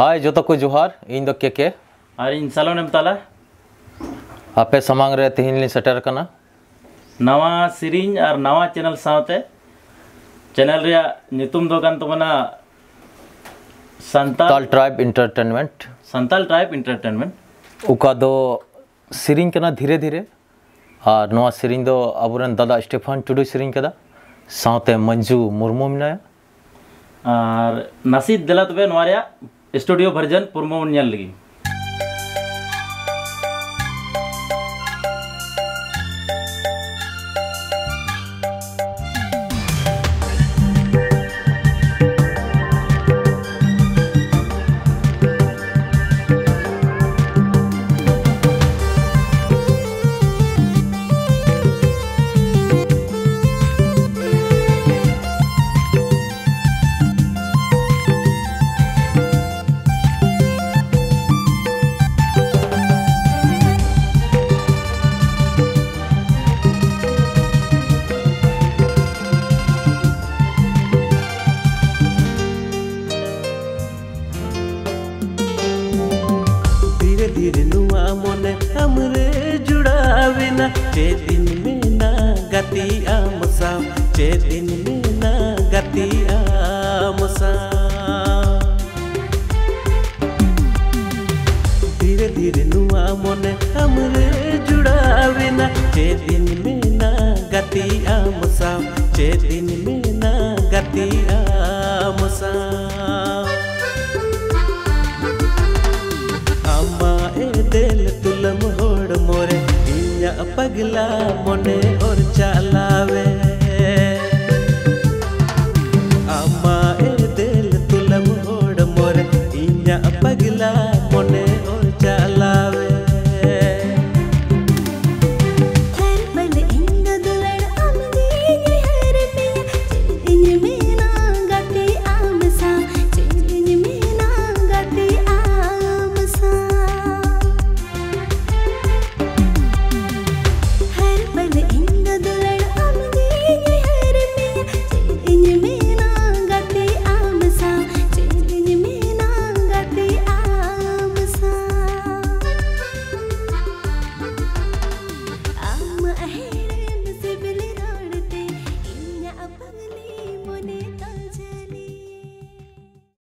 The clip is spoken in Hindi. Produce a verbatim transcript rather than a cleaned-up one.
हाय जो को जोहार इन दो के के और इन सालों ने बताला आपे समांग रे तिहिन ली सेटर कना नवा सीरीज और नवा चैनल साथे चैनल रे नितुम दो कान तबना Santal tribe entertainment Santal tribe entertainment उका दो सीरीज कना धीरे धीरे और नवा सीरीज दो अबुरन दादा स्टेफन टुडू सीरीज कदा साथे मंजू मुर्मू मिनाया और नसीद दिला तबे नवारिया स्टूडियो वर्जन पुरमो न्याल लगी धीरे नुआ मोने हमरे जुड़ाविना चे दिन में ना गति आमसा चे दिन में ना गति आमसा धीरे धीरे नुआ मोने हमरे जुड़ाविना चे दिन में ना गति आमसा चे दिन में ना गति आमसा दिल तुलम होड़ मोरे इया पगला मोने और चलावे अम्मा ए दिल तुलम होड़ मोरे इया पगला